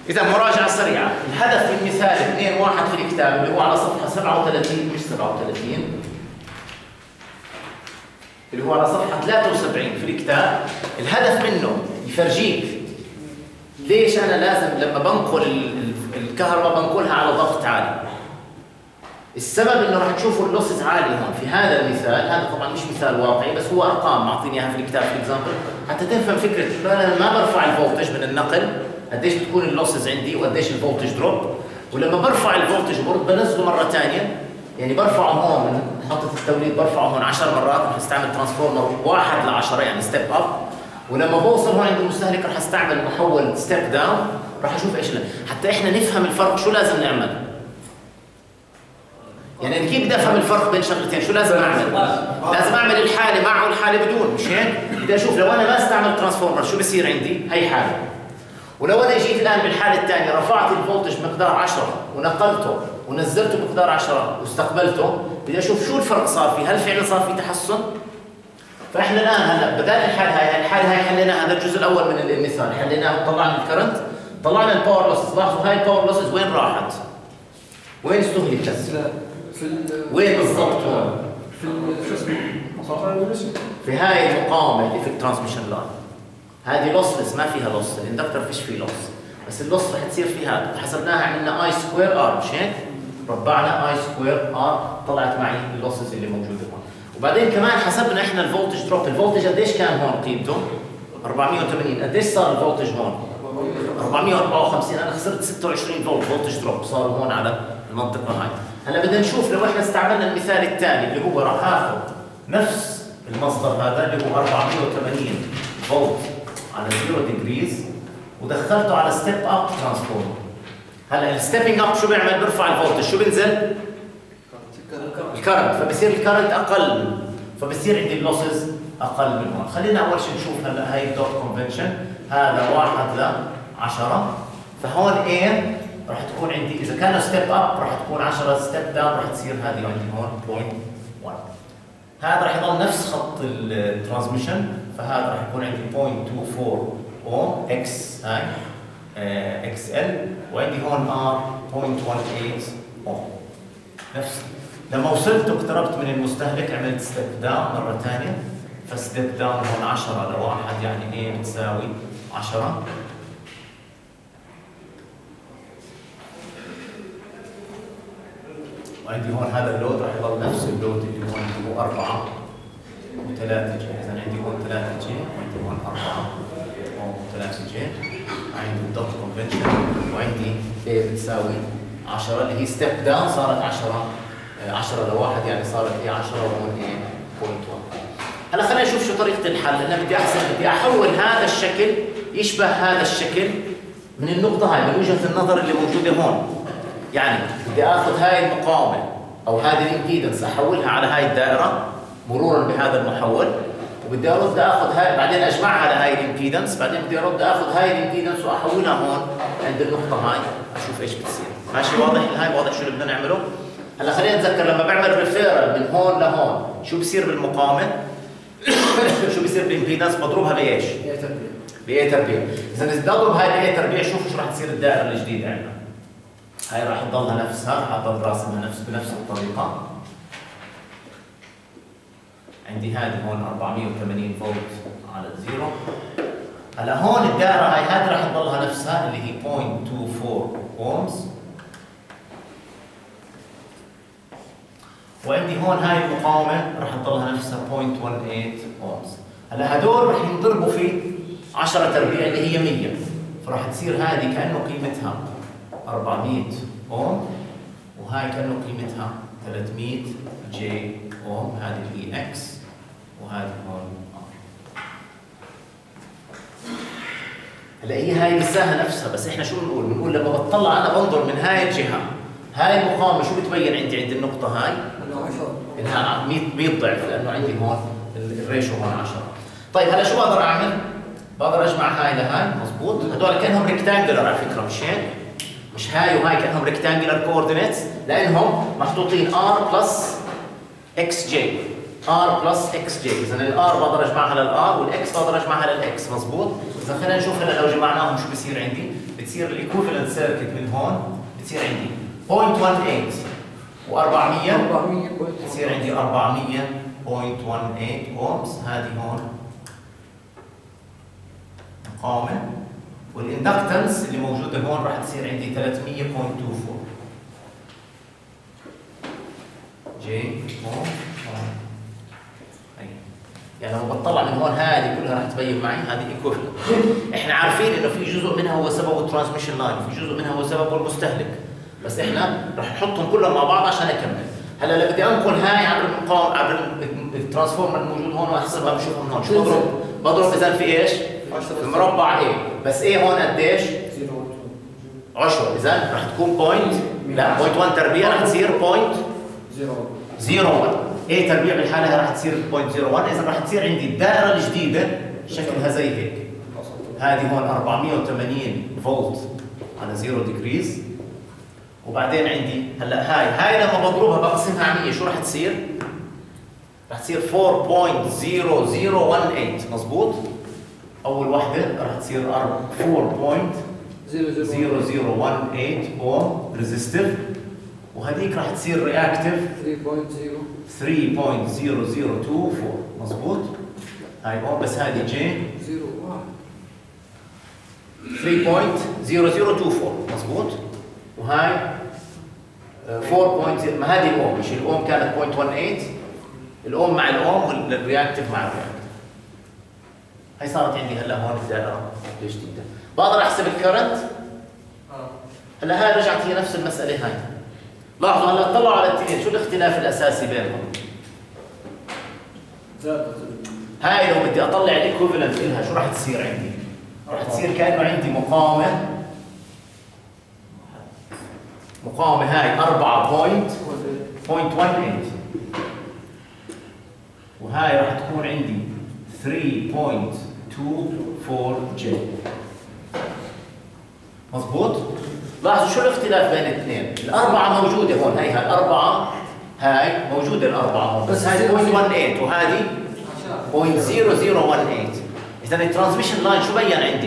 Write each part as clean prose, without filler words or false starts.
إذا مراجعة سريعة، الهدف من مثال 2.1 في الكتاب اللي هو على صفحة 37 مش 37 اللي هو على صفحة 73 في الكتاب، الهدف منه يفرجيك ليش أنا لازم لما بنقل الكهرباء بنقلها على ضغط عالي. السبب إنه راح تشوفوا اللوسز عالي هون في هذا المثال، هذا طبعا مش مثال واقعي بس هو أرقام معطيني إياها في الكتاب في الإكزامبل حتى تفهم فكرة أنا ما برفع الفولتج من النقل قديش بتكون اللوسز عندي وقديش الفولتج دروب، ولما برفع الفولتج برد بنزله مرة ثانية، يعني برفعه هون من محطة التوليد برفعه هون 10 مرات، رح استعمل ترانسفورمر 1 ل 10 يعني ستيب اب، ولما بوصل هون عند المستهلك رح استعمل محول ستيب داون، رح اشوف ايش حتى احنا نفهم الفرق شو لازم نعمل. يعني أنا كيف بدي افهم الفرق بين شغلتين؟ شو لازم اعمل؟ لازم اعمل الحالة مع والحالة بدون، مش هيك؟ بدي اشوف لو انا ما استعمل ترانسفورمر شو بصير عندي؟ هي حالة. ولو انا جيت الان بالحالة الثانية رفعت الفولتج مقدار 10 ونقلته ونزلته مقدار 10 واستقبلته، بدي اشوف شو الفرق صار فيه، هل فعلا صار في تحسن؟ فاحنا الان هلا بدال الحالة هاي حليناها، هذا الجزء الاول من المثال حليناه وطلعنا الكرنت، طلعنا الباور لوسز، لاحظوا هاي الباور لوسز وين راحت؟ وين استهلكت؟ وين بالضبط هون؟ في هاي المقاومة اللي في الترانسميشن لاين. هذه لوسلس ما فيها لوس، الاندكتر فيش فيه لوس، بس اللوس رح تصير في هذا، حسبناها عملنا اي سكوير ار مش هيك؟ ربعنا اي سكوير ار طلعت معي اللوسز اللي موجودة هون. وبعدين كمان حسبنا احنا الفولتج دروب، الفولتج قديش كان هون قيمته؟ 480، قديش صار الفولتج هون؟ 454، انا خسرت 26 فولت فولتج دروب صاروا هون على المنطقة هاي. هلا بدنا نشوف لو احنا استعملنا المثال الثاني اللي هو راح اخذ نفس المصدر هذا اللي هو 480 فولت على 0 ديجريز ودخلته على ستيب اب ترانسفورمر. هلا الستيبنج اب شو بيعمل؟ بيرفع الفولتج، شو بينزل؟ الكرنت، فبصير الكرنت اقل، فبصير عندي اللوسز اقل من هون. خلينا اول شيء نشوف هلا هاي الدوت كونفنشن، هذا 1 ل 10، فهون A راح تكون عندي اذا كان ستيب اب راح تكون 10، ستيب داون راح تصير هذه عندي هون 0.1. هذا راح يضل نفس خط الترانسميشن، فهذا راح يكون عندي 0.24 اوم اكس هاي اكس ال، وعندي هون ار 0.18 اوم. نفس لما وصلت واقتربت من المستهلك عملت ستيب داون مره ثانيه، فستيب داون هون 10 ل 1 يعني ايه بتساوي 10. وعندي هون هذا اللود راح يضل نفس اللود اللي هون هو 4 و3 جي، اذا عندي هون 3 جي وعندي هون 4 و3 جي، عندي الدوت كونفنشن وعندي A بتساوي 10 اللي هي ستيب داون صارت 10 ل1 يعني صارت هي 10 وهون ايه 0.1. هلا خلينا نشوف شو طريقة الحل. انا بدي احول هذا الشكل يشبه هذا الشكل من النقطة هاي، من وجهة النظر اللي موجودة هون. يعني بدي اخذ هاي المقاومة او هذه الامبيدنس احولها على هاي الدائرة مرورا بهذا المحول، وبدي ارد اخذ هاي بعدين اجمعها لهاي الامبيدنس، بعدين بدي ارد اخذ هاي الامبيدنس واحولها هون عند النقطة هاي اشوف ايش بتصير. ماشي واضح الهاي؟ واضح شو اللي بدنا نعمله؟ هلا خلينا نتذكر لما بعمل ريفيرال من هون لهون شو بصير بالمقاومة؟ شو بصير بالامبيدنس؟ بضربها بايش؟ ب A تربيع. اذا بدي اضرب هاي ب A تربيع شوفوا شو راح تصير الدائرة الجديدة عندنا. هاي راح تضلها نفسها، راح اضل راسمها بنفس الطريقة. عندي هذه هون 480 فولت على الزيرو. هلا هون الدائرة هاي هذه راح تضلها نفسها اللي هي 0.24 اومز. وعندي هون هاي المقاومة راح تضلها نفسها 0.18 اومز. هلا هدول راح ينضربوا في 10 تربيع اللي هي 100، فراح تصير هذه كأنه قيمتها 400 اوم، وهاي كأنه قيمتها 300 جي اوم، هذه اللي هي اكس وهذه هون ار. هلا هاي لساها نفسها، بس احنا شو بنقول؟ بنقول لما بتطلع انا بنظر من هاي الجهه، هاي المقاومه شو بتبين عندي عند النقطه هاي؟ انها 100 ضعف، لانه عندي هون الريشو هون 10. طيب هلا شو بقدر اعمل؟ بقدر اجمع هاي لهاي، مضبوط؟ هدول كانهم ريكتانجلر على فكره، مش هيك؟ مش هاي وهاي كانهم ريكتانجلر كوردينيتس، لانهم محطوطين ار بلس اكس جي، ار بلس اكس جي، اذا الار بقدر اجمعها للار والاكس بقدر اجمعها للاكس، مضبوط؟ اذا خلينا نشوف هلا لو جمعناهم شو بصير عندي؟ بتصير الايكوفالنت سيركت من هون بتصير عندي 0.18 و400 بتصير عندي 400.18 اومز. هذه هون مقاومه، والاندكتنس اللي موجوده هون راح تصير عندي 300.24 جي هون. يعني لما بطلع من هون هذه كلها راح تبين معي هذه ايكوفلنت. احنا عارفين انه في جزء منها هو سببه الترانسميشن لاين، وفي جزء منها هو سببه المستهلك، بس احنا راح نحطهم كلهم مع بعض عشان اكمل. هلا لو بدي انقل هاي عبر المقاوم عبر الترانسفورمر الموجود هون واحسبها بشوفها من هون، شو بضرب اذا في ايش؟ في مربع A، بس A هون قديش؟ 10، اذا راح تكون لا 0.1 تربيع راح تصير 0.01 A تربيع بالحاله راح تصير 0.01، اذا راح تصير عندي الدائره الجديده شكلها زي هيك. هذه هون 480 فولت على 0 ديجريز، وبعدين عندي هلا هاي لما بضربها بقسمها على 100 شو راح تصير؟ راح تصير 4.0018 مضبوط؟ اول وحده راح تصير 4.0018 اوم ريزيستيف، وهذيك راح تصير رياكتيف 3.0024 مضبوط؟ هاي اوم، بس هذه جي 3.0024 مضبوط؟ وهاي 4. ما هذه الاوم، مش الاوم كانت 0.18، الاوم مع الاوم والرياكتيف مع الرياكتيف. هي صارت عندي هلا هون الدائره جديده. بقدر احسب الكرنت؟ هلا هاي رجعت هي نفس المساله هاي. لاحظوا هلا طلعوا على الاثنين، شو الاختلاف الاساسي بينهم؟ هاي لو بدي اطلع الايكوفالنت لها شو راح تصير عندي؟ راح تصير كانه عندي مقاومه هاي 4.18، وهاي راح تكون عندي 3.24 جي مضبوط؟ لاحظوا شو الاختلاف بين الاثنين؟ الأربعة موجودة هون، هاي الأربعة هاي موجودة الأربعة هون، بس هاي 0.18 وهذه 0.0018. إذا الترانسميشن لاين شو بين عندي؟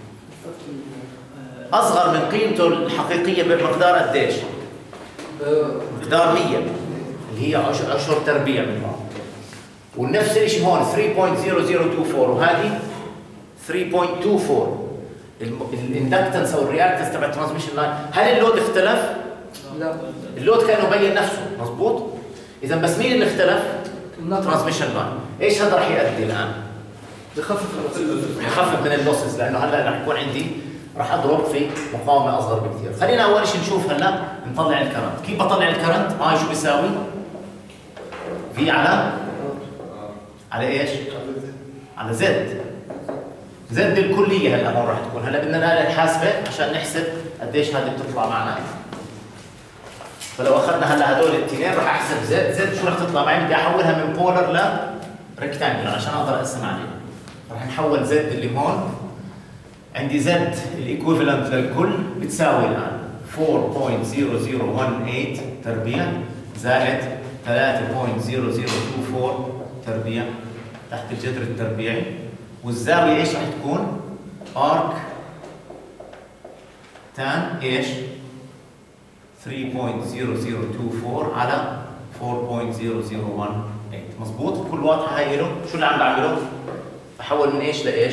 أصغر من قيمته الحقيقية بمقدار قديش؟ مقدار 100 اللي هي 10 تربيع من بعض. ونفس الشيء هون 3.0024 وهذه 3.24. الاندكتنس او الرياكتنس تبع الترانسميشن لاين، هل اللود اختلف؟ لا، اللود كانه بين نفسه مضبوط؟ اذا بس مين اللي اختلف؟ الترانسميشن لاين. ايش هذا راح يؤدي الان؟ يخفف من اللوسز، لانه هلا راح يكون عندي راح اضرب في مقاومه اصغر بكثير. خلينا اول شيء نشوف هلا نطلع الكرنت. كيف بطلع الكرنت؟ شو بيساوي؟ في على ايش؟ على زد. زد الكليه هلا هون راح تكون. هلا بدنا الآلة الحاسبة عشان نحسب قديش هذه بتطلع معنا. فلو اخذنا هلا هدول الاثنين راح احسب زد شو راح تطلع معي؟ بدي احولها من بولر ل ريكتانجلر عشان اقدر اقسم عليها. راح نحول زد اللي هون، عندي زد الايكوفالنت للكل بتساوي الان 4.0018 تربيع زائد 3.0024 تربيع تحت الجذر التربيعي، والزاوية ايش راح تكون؟ ارك تان ايش؟ 3.0024 على 4.0018 مضبوط؟ كل واضحة هاي له، شو اللي عم بعمله؟ بحول من ايش لايش؟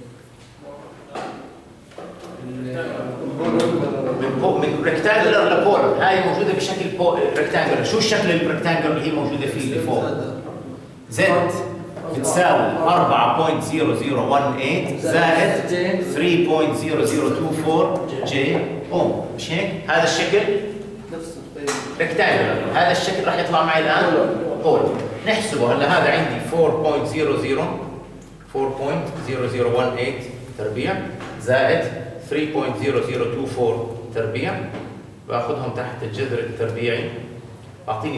من ريكتانجلر لبولر. هاي موجودة بشكل ريكتانجلر. شو الشكل الريكتانجلر اللي هي موجودة فيه اللي فوق؟ زد بتساوي 4.0018 زائد 3.0024 جي اوم، مش هيك؟ هذا الشكل ريكتانجلر، هذا الشكل راح يطلع معي الان بولر. نحسبه هلا. هذا عندي 4.0018 تربيع زائد 3.0024 تربيع، باخذهم تحت الجذر التربيعي بعطيني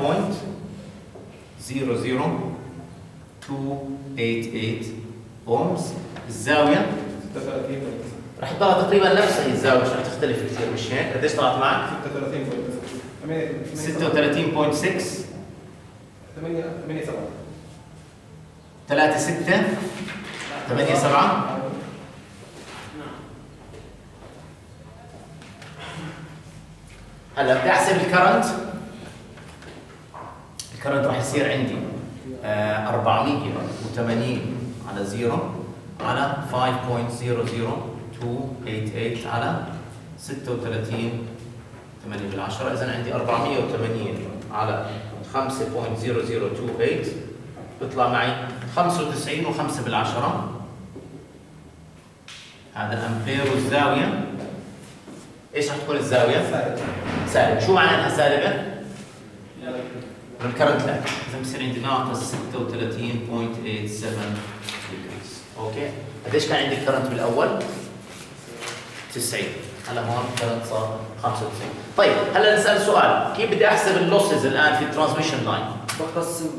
5.00288 اومز. الزاويه 36 راح تضلها تقريبا نفسها هي الزاويه، مش راح تختلف كثير، مش هيك؟ قديش طلعت معك؟ 36.6 36.6 8 7 هلا بدي احسب الكرنت. الكرنت راح يصير عندي 480 على 0 على 5.00288 على 36 8 بالعشرة. إذا عندي 480 على 5.0028 بيطلع معي 95 و5 بالعشرة. هذا أمبير. والزاوية إيش رح تكون الزاوية؟ سالب. شو معنى إنها سالبة؟ الكرنت لا. إذا بصير عندي ناقص 36.87 ديجريز. أوكي؟ قديش كان عندي الكرنت بالأول؟ 90. هلا هون الكرنت صار 95. طيب هلا نسأل سؤال، كيف بدي أحسب اللوسز الآن في الترانسميشن لاين؟ بقسم.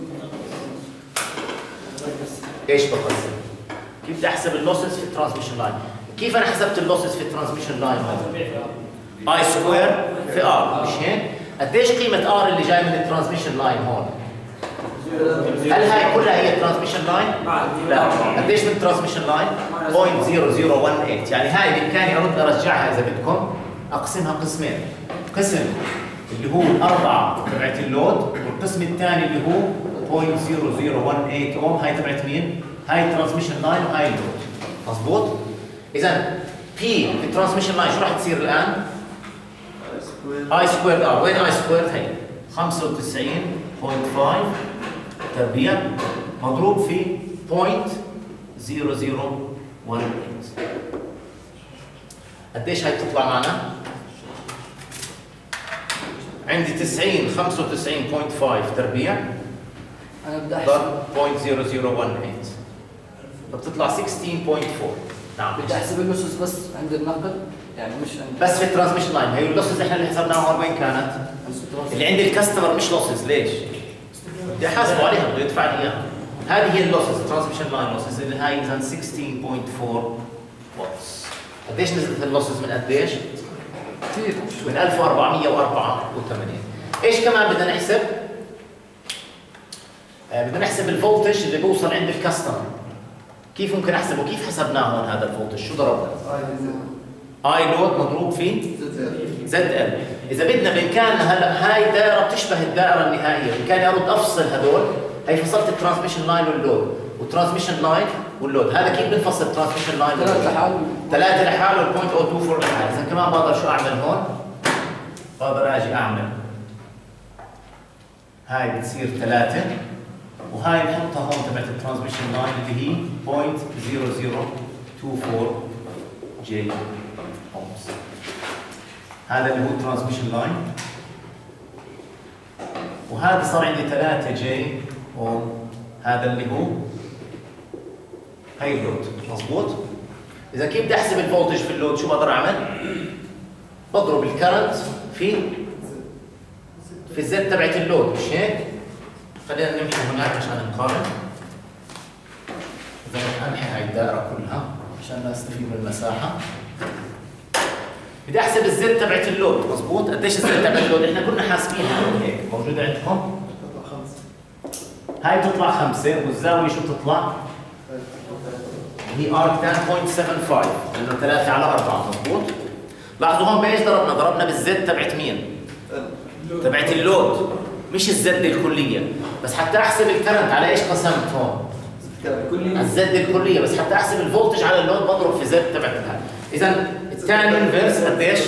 ايش بقسم؟ كيف بدي احسب اللوسز في الترانسميشن لاين؟ كيف انا حسبت اللوسز في الترانسميشن لاين هون؟ اي سكوير في ار، مش هيك؟ قديش قيمة ار اللي جاي من الترانسميشن لاين هون؟ هل هاي كلها هي الترانسميشن لاين؟ لا. قديش من الترانسميشن لاين؟ 0.0018. يعني هاي بامكاني ارد ارجعها اذا بدكم، اقسمها قسمين. قسم اللي هو الأربعة تبعت اللود، والقسم الثاني اللي هو 0.0018 اوم. هاي تبعت مين؟ هاي الترانسميشن لاين وهاي اللود. مضبوط؟ إذا بي في الترانسميشن لاين شو راح تصير الآن؟ اي سكوير ار. وين اي سكوير؟ هي 95.5 تربيع مضروب في 0.0018. قديش هاي بتطلع معنا؟ عندي 90 95.5 تربيع انا بدي ضرب 0.0018 فبتطلع 16.4. نعم. بدي احسب اللوسز بس عند النقل، يعني مش عند بس في الترانسميشن لاين. هي اللوسز احنا اللي حسبناها هون وين كانت؟ اللي عند الكاستمر مش لوسز. ليش؟ بدي احاسبه عليها، بده يدفع لي اياها. هذه هي اللوسز، الترانسميشن لاين لوسز اللي هاي اذا 16.4 واتس. قديش نزلت اللوسز من قديش؟ كثير. من 1484. ايش كمان بدنا نحسب؟ بدنا نحسب الفولتج اللي بوصل عند الكاستمر. كيف ممكن احسبه؟ كيف حسبناه هون هذا الفولتج؟ شو ضربنا؟ اي لود مضروب في زد ال. اذا بدنا بامكاننا هلا، هاي دائره بتشبه الدائره النهائيه، بامكاني ارد افصل هدول. هي فصلت الترانسميشن لاين واللود، والترانسميشن لاين واللود. هذا كيف بنفصل الترانسميشن لاين؟ ثلاثة لحال. 3 لحاله وال.024 لحاله. اذا كمان بقدر شو اعمل هون؟ بقدر اجي اعمل هاي بتصير 3، وهاي بحطها هون تبعت الترانسميشن لاين اللي هي 0.0024 جي اومز. هذا اللي هو الترانسميشن لاين، وهذا صار عندي 3 جي اوم. هذا اللي هو هاي اللود. مضبوط؟ إذا كيف بدي أحسب الفولتج في اللود شو بقدر أعمل؟ بضرب الكرنت في الزد تبعت اللود، مش هيك؟ خلينا نمحي هناك عشان نقارن. إذا بدي أمحي هاي الدائرة كلها عشان لا أستفيد من المساحة. بدي أحسب الزد تبعت اللود. مضبوط؟ قديش الزد تبعت اللود؟ إحنا كنا حاسبينها هيك، موجودة عندكم؟ هاي بتطلع 5 والزاوية شو بتطلع؟ هي ارك 10.75 لانه 3 على 4. مضبوط؟ لاحظوا هون بايش ضربنا؟ ضربنا بالزد تبعت مين؟ تبعت اللود، مش الزد الكلية. بس حتى احسب الكرنت على ايش قسمت هون؟ على الزد الكلية. بس حتى احسب الفولتج على اللود بضرب في زد تبعت هاي. اذا الثاني انفيرس قديش؟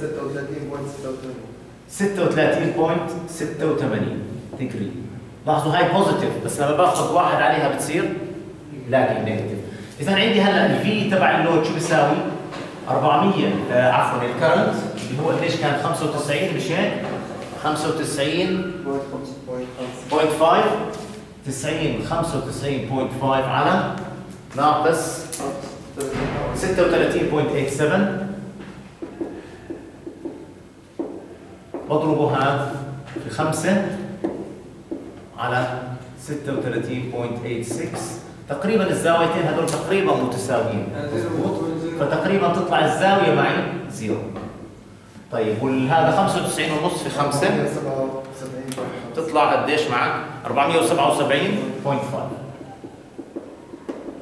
36.86 ديجري. لاحظوا هاي بوزيتيف، بس لما باخذ واحد عليها بتصير لاقي نيجاتيف. إذا عندي هلا الفي تبع اللود شو بيساوي؟ 400 عفوا الكرنت اللي هو قديش كان 95 مش هيك؟ 95.5 90 95.5 على ناقص 36.87 بضربه هذا في 5 على 36.86. تقريبا الزاويتين هذول تقريبا متساويين. مضبوط؟ فتقريبا تطلع الزاويه معي 0. طيب وهذا 95.5 في 5 تطلع قديش معك؟ 477.5.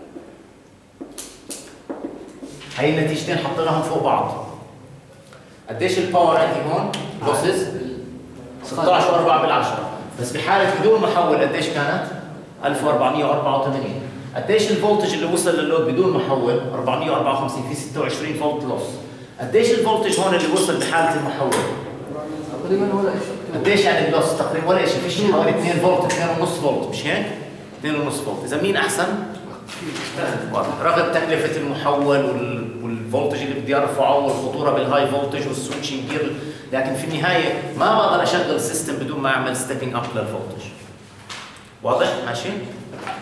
هي النتيجتين حطيناهم فوق بعض. قديش الباور عندي هون؟ لوسز 16.4 بس بحاله بدون محول قديش كانت؟ 1484. قديش الفولتج اللي وصل لللود بدون محول؟ 454 في 26 فولت لوس. قديش الفولتج هون اللي وصل بحاله المحول؟ تقريبا ولا شيء. قديش يعني اللوس؟ تقريبا ولا شيء، فيش حوالي 2 فولت 2.5 فولت مش هيك؟ 2.5 فولت، اذا مين احسن؟ رغم تكلفه المحول والفولتج اللي بدي ارفعه والخطوره بالهاي فولتج والسويتشنج جير، لكن في النهايه ما بقدر اشغل سيستم بدون ما اعمل ستيبنج اب للفولتج. واضح؟ ماشي؟